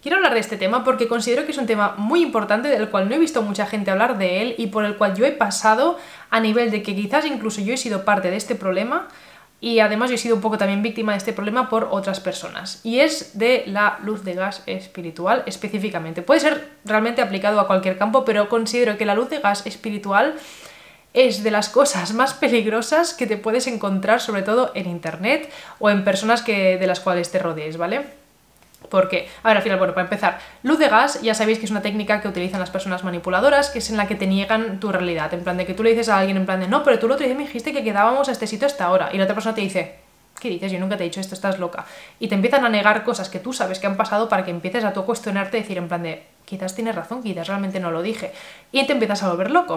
Quiero hablar de este tema porque considero que es un tema muy importante del cual no he visto mucha gente hablar de él y por el cual yo he pasado a nivel de que quizás incluso yo he sido parte de este problema y además yo he sido un poco también víctima de este problema por otras personas. Y es de la luz de gas espiritual específicamente. Puede ser realmente aplicado a cualquier campo, pero considero que la luz de gas espiritual es de las cosas más peligrosas que te puedes encontrar, sobre todo en internet o en personas de las cuales te rodees, ¿vale? Porque, a ver, al final, bueno, para empezar, luz de gas, ya sabéis que es una técnica que utilizan las personas manipuladoras, que es en la que te niegan tu realidad, en plan de que tú le dices a alguien en plan de no, pero tú el otro día me dijiste que quedábamos a este sitio a esta hora, y la otra persona te dice, ¿qué dices? Yo nunca te he dicho esto, estás loca. Y te empiezan a negar cosas que tú sabes que han pasado para que empieces a tú cuestionarte y decir en plan de, quizás tienes razón, quizás realmente no lo dije, y te empiezas a volver loco.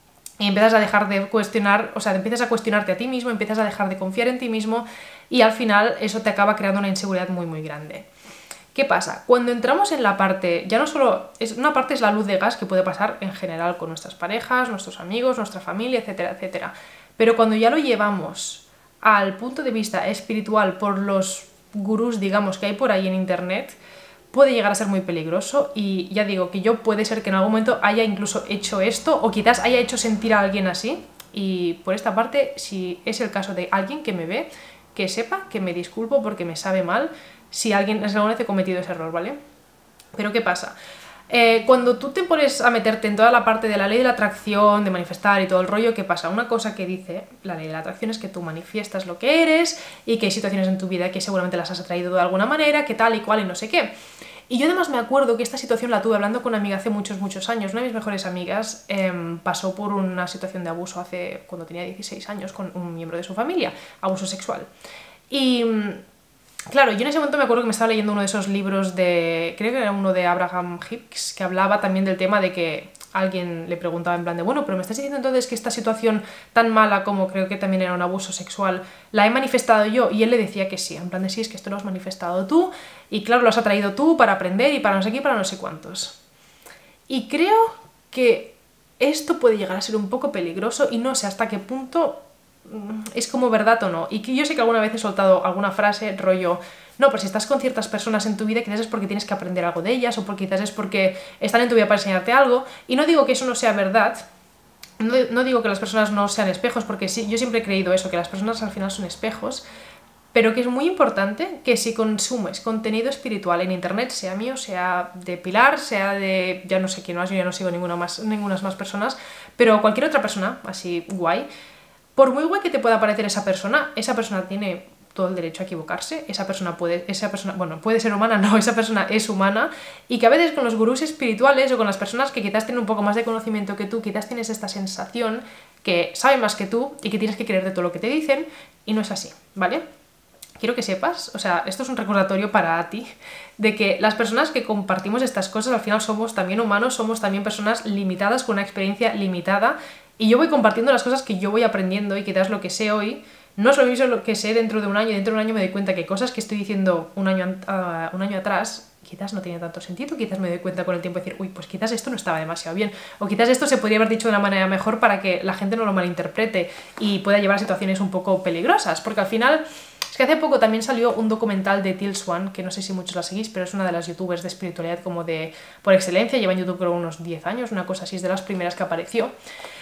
Y empiezas a dejar de cuestionar, o sea, empiezas a cuestionarte a ti mismo, empiezas a dejar de confiar en ti mismo, y al final eso te acaba creando una inseguridad muy, muy grande. ¿Qué pasa? Cuando entramos en la parte, ya no solo, una parte es la luz de gas que puede pasar en general con nuestras parejas, nuestros amigos, nuestra familia, etcétera, etcétera. Pero cuando ya lo llevamos al punto de vista espiritual por los gurús, digamos, que hay por ahí en internet, puede llegar a ser muy peligroso y ya digo que yo puede ser que en algún momento haya incluso hecho esto o quizás haya hecho sentir a alguien así y por esta parte, si es el caso de alguien que me ve, que sepa que me disculpo porque me sabe mal si alguien alguna vez he cometido ese error, ¿vale? Pero ¿qué pasa? Cuando tú te pones a meterte en toda la parte de la ley de la atracción, de manifestar y todo el rollo, ¿qué pasa? Una cosa que dice la ley de la atracción es que tú manifiestas lo que eres y que hay situaciones en tu vida que seguramente las has atraído de alguna manera, que tal y cual y no sé qué. Y yo además me acuerdo que esta situación la tuve hablando con una amiga hace muchos, muchos años. Una de mis mejores amigas pasó por una situación de abuso cuando tenía 16 años con un miembro de su familia, abuso sexual. Y claro, yo en ese momento me acuerdo que me estaba leyendo uno de esos libros creo que era uno de Abraham Hicks, que hablaba también del tema de que alguien le preguntaba en plan de, bueno, pero me estás diciendo entonces que esta situación tan mala como creo que también era un abuso sexual, la he manifestado yo, y él le decía que sí, en plan de sí, es que esto lo has manifestado tú, y claro, lo has atraído tú para aprender y para no sé qué y para no sé cuántos. Y creo que esto puede llegar a ser un poco peligroso y no sé hasta qué punto es como verdad o no. Y que yo sé que alguna vez he soltado alguna frase, rollo, no, pero si estás con ciertas personas en tu vida, quizás es porque tienes que aprender algo de ellas, o porque quizás es porque están en tu vida para enseñarte algo, y no digo que eso no sea verdad, no digo que las personas no sean espejos, porque sí, yo siempre he creído eso, que las personas al final son espejos, pero que es muy importante que si consumes contenido espiritual en internet, sea mío, sea de Pilar, sea de, ya no sé quién más, yo ya no sigo ninguna más personas, pero cualquier otra persona, así guay, por muy guay que te pueda parecer esa persona tiene todo el derecho a equivocarse, bueno, puede ser humana, no, esa persona es humana, y que a veces con los gurús espirituales o con las personas que quizás tienen un poco más de conocimiento que tú, quizás tienes esta sensación que saben más que tú y que tienes que creerte todo lo que te dicen, y no es así, ¿vale? Quiero que sepas, o sea, esto es un recordatorio para ti, de que las personas que compartimos estas cosas al final somos también humanos, somos también personas limitadas con una experiencia limitada, y yo voy compartiendo las cosas que yo voy aprendiendo y quizás lo que sé hoy no es lo mismo lo que sé dentro de un año, y dentro de un año me doy cuenta que cosas que estoy diciendo un año atrás quizás no tiene tanto sentido, quizás me doy cuenta con el tiempo de decir, uy, pues quizás esto no estaba demasiado bien, o quizás esto se podría haber dicho de una manera mejor para que la gente no lo malinterprete y pueda llevar a situaciones un poco peligrosas, porque al final es que hace poco también salió un documental de Teal Swan, que no sé si muchos la seguís, pero es una de las youtubers de espiritualidad como por excelencia, lleva en YouTube creo unos 10 años, una cosa así, es de las primeras que apareció.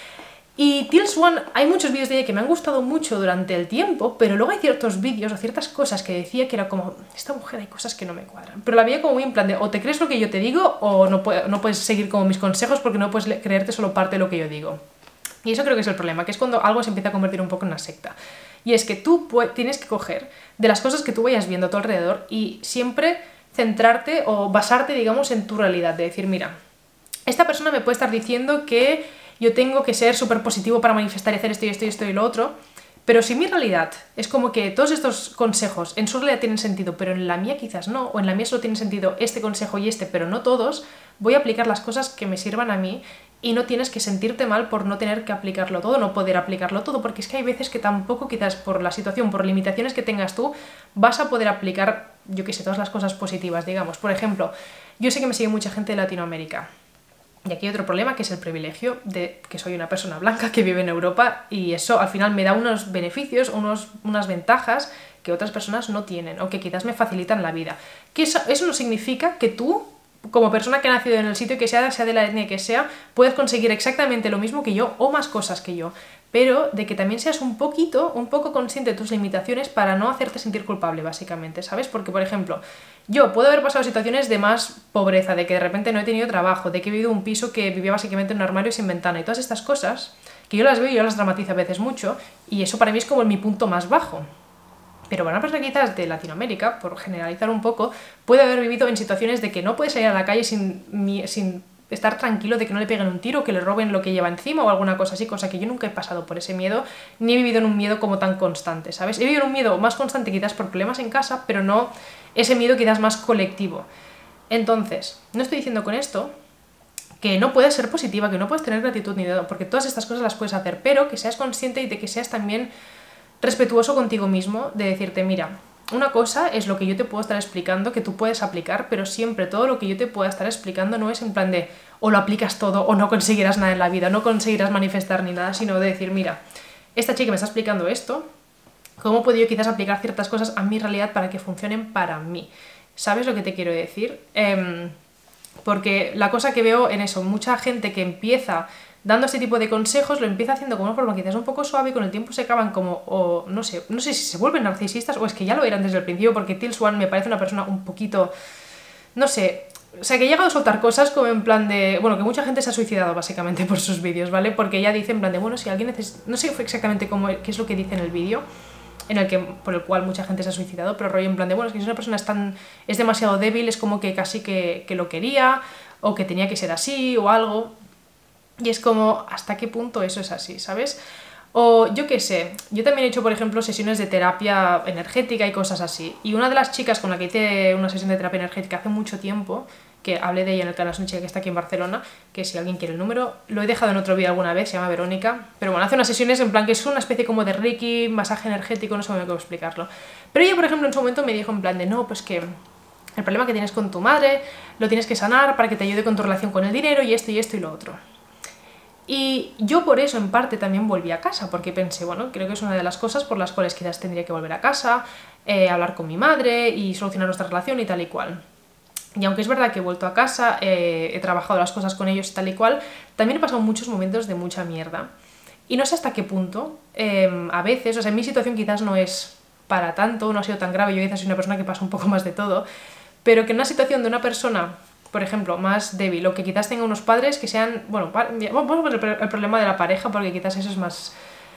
Y Teal Swan, hay muchos vídeos de ella que me han gustado mucho durante el tiempo, pero luego hay ciertos vídeos o ciertas cosas que decía que era como, esta mujer hay cosas que no me cuadran. Pero la veía como muy en plan de, o te crees lo que yo te digo, o no puedes seguir como mis consejos porque no puedes creerte solo parte de lo que yo digo. Y eso creo que es el problema, que es cuando algo se empieza a convertir un poco en una secta. Y es que tú tienes que coger de las cosas que tú vayas viendo a tu alrededor y siempre centrarte o basarte, digamos, en tu realidad. De decir, mira, esta persona me puede estar diciendo que yo tengo que ser súper positivo para manifestar y hacer esto y esto y esto y lo otro, pero si mi realidad es como que todos estos consejos en su realidad tienen sentido, pero en la mía quizás no, o en la mía solo tiene sentido este consejo y este, pero no todos, voy a aplicar las cosas que me sirvan a mí y no tienes que sentirte mal por no tener que aplicarlo todo, no poder aplicarlo todo, porque es que hay veces que tampoco quizás por la situación, por limitaciones que tengas tú, vas a poder aplicar, yo qué sé, todas las cosas positivas, digamos. Por ejemplo, yo sé que me sigue mucha gente de Latinoamérica. Y aquí hay otro problema, que es el privilegio de que soy una persona blanca que vive en Europa, y eso al final me da unos beneficios, unas ventajas que otras personas no tienen, o que quizás me facilitan la vida. Que eso no significa que tú, como persona que ha nacido en el sitio que sea de la etnia que sea, puedes conseguir exactamente lo mismo que yo o más cosas que yo, pero de que también seas un poco consciente de tus limitaciones para no hacerte sentir culpable, básicamente, ¿sabes? Porque, por ejemplo, yo puedo haber pasado situaciones de más pobreza, de que de repente no he tenido trabajo, de que he vivido en un piso que vivía básicamente en un armario sin ventana, y todas estas cosas, que yo las veo y yo las dramatizo a veces mucho, y eso para mí es como mi punto más bajo. Pero para una persona quizás de Latinoamérica, por generalizar un poco, puede haber vivido en situaciones de que no puede salir a la calle sin estar tranquilo de que no le peguen un tiro, que le roben lo que lleva encima o alguna cosa así, cosa que yo nunca he pasado por ese miedo, ni he vivido en un miedo como tan constante, ¿sabes? He vivido en un miedo más constante quizás por problemas en casa, pero no ese miedo quizás más colectivo. Entonces, no estoy diciendo con esto que no puedes ser positiva, que no puedes tener gratitud ni nada, porque todas estas cosas las puedes hacer, pero que seas consciente y de que seas también respetuoso contigo mismo, de decirte, mira, una cosa es lo que yo te puedo estar explicando, que tú puedes aplicar, pero siempre todo lo que yo te pueda estar explicando no es en plan de o lo aplicas todo o no conseguirás nada en la vida, no conseguirás manifestar ni nada, sino de decir, mira, esta chica me está explicando esto, ¿cómo puedo yo quizás aplicar ciertas cosas a mi realidad para que funcionen para mí? ¿Sabes lo que te quiero decir? Porque la cosa que veo en eso, mucha gente que empieza dando este tipo de consejos, lo empieza haciendo como una forma quizás un poco suave y con el tiempo se acaban como, o no sé si se vuelven narcisistas o es que ya lo eran desde el principio, porque Till Swan me parece una persona un poquito, no sé, o sea, que ha llegado a soltar cosas como en plan de, bueno, que mucha gente se ha suicidado básicamente por sus vídeos, ¿vale? Porque ella dice en plan de, bueno, si alguien necesita, no sé exactamente qué es lo que dice en el vídeo, por el cual mucha gente se ha suicidado, pero rollo en plan de, bueno, es que si una persona es demasiado débil, es como que casi que lo quería, o que tenía que ser así, o algo. Y es como, ¿hasta qué punto eso es así, sabes? O yo qué sé, yo también he hecho, por ejemplo, sesiones de terapia energética y cosas así. Y una de las chicas con la que hice una sesión de terapia energética hace mucho tiempo, que hablé de ella en el canal, es una chica que está aquí en Barcelona, que si alguien quiere el número, lo he dejado en otro vídeo alguna vez, se llama Verónica. Pero bueno, hace unas sesiones en plan que es una especie como de Reiki, masaje energético, no sé cómo explicarlo. Pero ella, por ejemplo, en su momento me dijo en plan de, no, pues que el problema que tienes con tu madre lo tienes que sanar para que te ayude con tu relación con el dinero y esto y lo otro. Y yo por eso en parte también volví a casa, porque pensé, bueno, creo que es una de las cosas por las cuales quizás tendría que volver a casa, hablar con mi madre y solucionar nuestra relación y tal y cual. Y aunque es verdad que he vuelto a casa, he trabajado las cosas con ellos y tal y cual, también he pasado muchos momentos de mucha mierda. Y no sé hasta qué punto, a veces, o sea, mi situación quizás no es para tanto, no ha sido tan grave, yo quizás soy una persona que pasa un poco más de todo, pero que en una situación de una persona, por ejemplo, más débil, o que quizás tenga unos padres que sean, bueno, vamos a ver el problema de la pareja, porque quizás eso es más,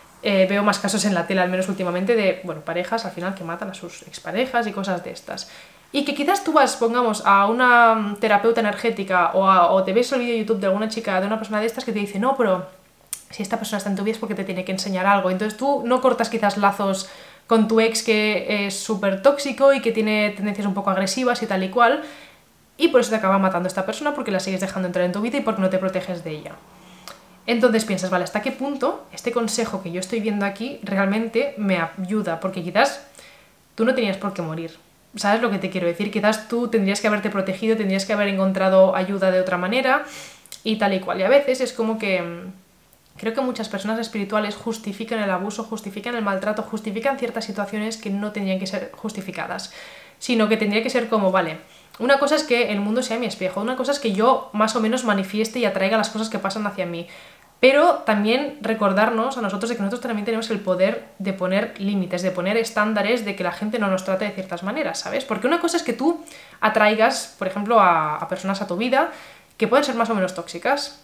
veo más casos en la tele, al menos últimamente, de, bueno, parejas al final que matan a sus exparejas y cosas de estas. Y que quizás tú vas, pongamos, a una terapeuta energética o te ves el vídeo de YouTube de alguna chica, de una persona de estas que te dice, no, pero si esta persona está en tu vida es porque te tiene que enseñar algo. Entonces tú no cortas quizás lazos con tu ex que es súper tóxico y que tiene tendencias un poco agresivas y tal y cual, y por eso te acaba matando esta persona, porque la sigues dejando entrar en tu vida y porque no te proteges de ella. Entonces piensas, vale, ¿hasta qué punto este consejo que yo estoy viendo aquí realmente me ayuda? Porque quizás tú no tenías por qué morir. ¿Sabes lo que te quiero decir? Quizás tú tendrías que haberte protegido, tendrías que haber encontrado ayuda de otra manera y tal y cual. Y a veces es como que creo que muchas personas espirituales justifican el abuso, justifican el maltrato, justifican ciertas situaciones que no tendrían que ser justificadas, sino que tendría que ser como, vale, una cosa es que el mundo sea mi espejo, una cosa es que yo más o menos manifieste y atraiga las cosas que pasan hacia mí, pero también recordarnos a nosotros de que nosotros también tenemos el poder de poner límites, de poner estándares, de que la gente no nos trate de ciertas maneras, ¿sabes? Porque una cosa es que tú atraigas, por ejemplo, a personas a tu vida que pueden ser más o menos tóxicas,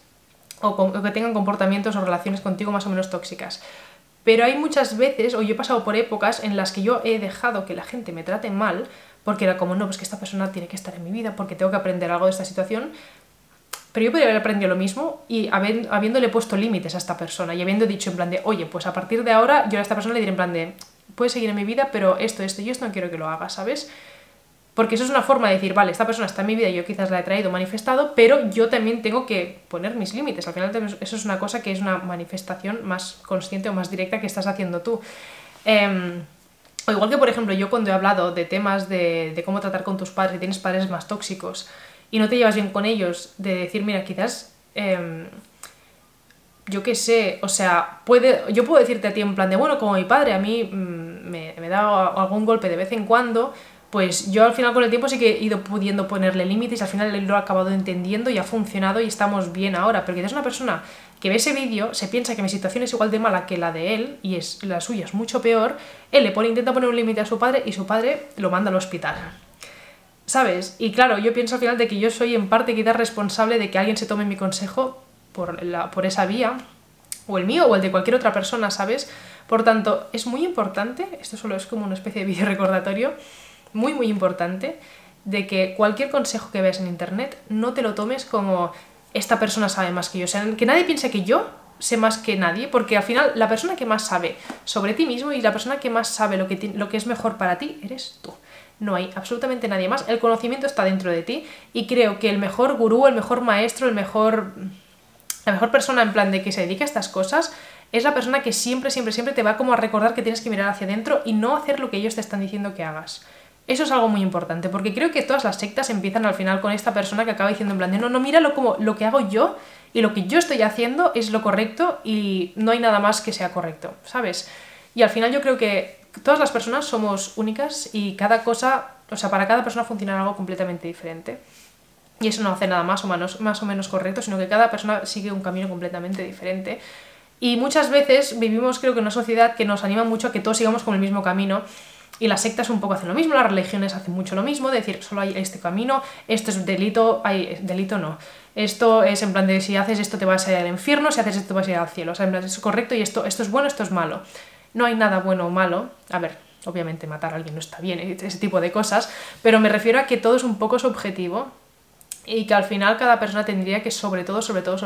o que tengan comportamientos o relaciones contigo más o menos tóxicas. Pero hay muchas veces, o yo he pasado por épocas en las que yo he dejado que la gente me trate mal, porque era como, no, pues que esta persona tiene que estar en mi vida porque tengo que aprender algo de esta situación, pero yo podría haber aprendido lo mismo y habiéndole puesto límites a esta persona y habiendo dicho en plan de, oye, pues a partir de ahora yo a esta persona le diré en plan de, puedes seguir en mi vida, pero esto y esto no quiero que lo hagas, ¿sabes? Porque eso es una forma de decir, vale, esta persona está en mi vida y yo quizás la he traído, manifestado, pero yo también tengo que poner mis límites. Al final eso es una cosa que es una manifestación más consciente o más directa que estás haciendo tú. O igual que, por ejemplo, yo cuando he hablado de temas de cómo tratar con tus padres y tienes padres más tóxicos y no te llevas bien con ellos, de decir, mira, quizás yo qué sé, o sea, yo puedo decirte a ti en plan de, bueno, como mi padre a mí me da algún golpe de vez en cuando, pues yo al final con el tiempo sí que he ido pudiendo ponerle límites y al final lo he acabado entendiendo y ha funcionado y estamos bien ahora. Pero quizás una persona que ve ese vídeo se piensa que mi situación es igual de mala que la de él y la suya es mucho peor, él intenta poner un límite a su padre y su padre lo manda al hospital. ¿Sabes? Y claro, yo pienso al final de que yo soy en parte quizás responsable de que alguien se tome mi consejo por esa vía, o el mío o el de cualquier otra persona, ¿sabes? Por tanto, es muy importante, esto solo es como una especie de vídeo recordatorio, muy muy importante, de que cualquier consejo que veas en internet no te lo tomes como esta persona sabe más que yo, o sea, que nadie piense que yo sé más que nadie, porque al final la persona que más sabe sobre ti mismo y la persona que más sabe lo que es mejor para ti eres tú. No hay absolutamente nadie más, el conocimiento está dentro de ti y creo que el mejor gurú, el mejor maestro, la mejor persona en plan de que se dedica a estas cosas es la persona que siempre, siempre, siempre te va como a recordar que tienes que mirar hacia adentro y no hacer lo que ellos te están diciendo que hagas. Eso es algo muy importante, porque creo que todas las sectas empiezan al final con esta persona que acaba diciendo en plan de no, míralo como lo que hago yo y lo que yo estoy haciendo es lo correcto y no hay nada más que sea correcto, ¿sabes? Y al final yo creo que todas las personas somos únicas y cada cosa, o sea, para cada persona funciona algo completamente diferente. Y eso no hace nada más o menos correcto, sino que cada persona sigue un camino completamente diferente. Y muchas veces vivimos, creo que en una sociedad que nos anima mucho a que todos sigamos con el mismo camino. Y las sectas un poco hacen lo mismo, las religiones hacen mucho lo mismo, de decir, solo hay este camino, esto es delito, delito no. Esto es en plan de si haces esto te vas a ir al infierno, si haces esto te vas a ir al cielo. O sea, en plan, es correcto y esto es bueno, esto es malo. No hay nada bueno o malo. A ver, obviamente matar a alguien no está bien, ese tipo de cosas, pero me refiero a que todo es un poco subjetivo y que al final cada persona tendría que sobre todo,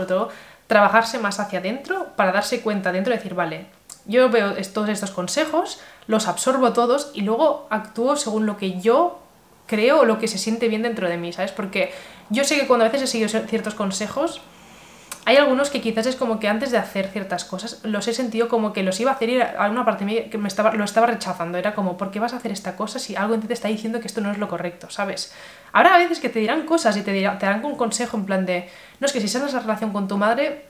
trabajarse más hacia adentro para darse cuenta dentro y decir, vale, yo veo todos estos consejos, los absorbo todos y luego actúo según lo que yo creo o lo que se siente bien dentro de mí, ¿sabes? Porque yo sé que cuando a veces he seguido ciertos consejos, hay algunos que quizás es como que antes de hacer ciertas cosas los he sentido como que los iba a hacer y a una parte de mí que lo estaba rechazando. Era como, ¿por qué vas a hacer esta cosa si algo en ti te está diciendo que esto no es lo correcto, ¿sabes? Habrá a veces que te dirán cosas y te darán un consejo en plan de no, es que si sanas la relación con tu madre,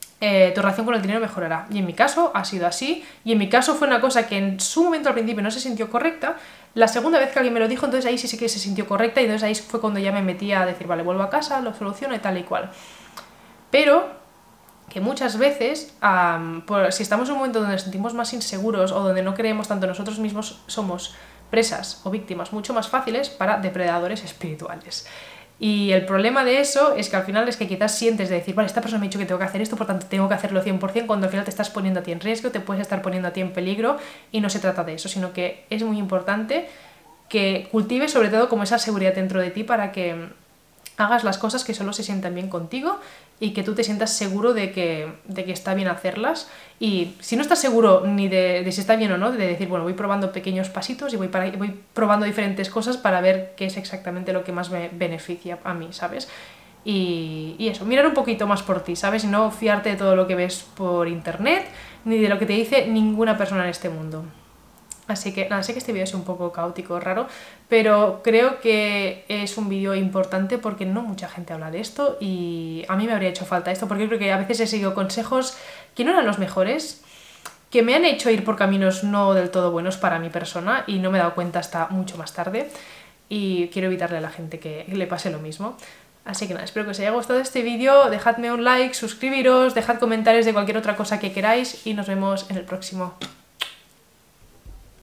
tu relación con el dinero mejorará. Y en mi caso ha sido así, y en mi caso fue una cosa que en su momento al principio no se sintió correcta. La segunda vez que alguien me lo dijo, entonces ahí sí que se sintió correcta y entonces ahí fue cuando ya me metí a decir, vale, vuelvo a casa, lo soluciono y tal y cual. Pero que muchas veces, si estamos en un momento donde nos sentimos más inseguros o donde no creemos tanto en nosotros mismos, somos presas o víctimas mucho más fáciles para depredadores espirituales. Y el problema de eso es que al final es que quizás sientes de decir, vale, esta persona me ha dicho que tengo que hacer esto, por tanto tengo que hacerlo 100%, cuando al final te estás poniendo a ti en riesgo, te puedes estar poniendo a ti en peligro y no se trata de eso, sino que es muy importante que cultives sobre todo como esa seguridad dentro de ti para que hagas las cosas que solo se sientan bien contigo y que tú te sientas seguro de que está bien hacerlas. Y si no estás seguro ni de si está bien o no, de decir, bueno, voy probando pequeños pasitos y voy probando diferentes cosas para ver qué es exactamente lo que más me beneficia a mí, ¿sabes? Y eso, mirar un poquito más por ti, ¿sabes? Y no fiarte de todo lo que ves por internet ni de lo que te dice ninguna persona en este mundo. Así que nada, sé que este vídeo es un poco caótico, raro, pero creo que es un vídeo importante porque no mucha gente habla de esto y a mí me habría hecho falta esto porque creo que a veces he seguido consejos que no eran los mejores, que me han hecho ir por caminos no del todo buenos para mi persona y no me he dado cuenta hasta mucho más tarde y quiero evitarle a la gente que le pase lo mismo. Así que nada, espero que os haya gustado este vídeo, dejadme un like, suscribiros, dejad comentarios de cualquier otra cosa que queráis y nos vemos en el próximo.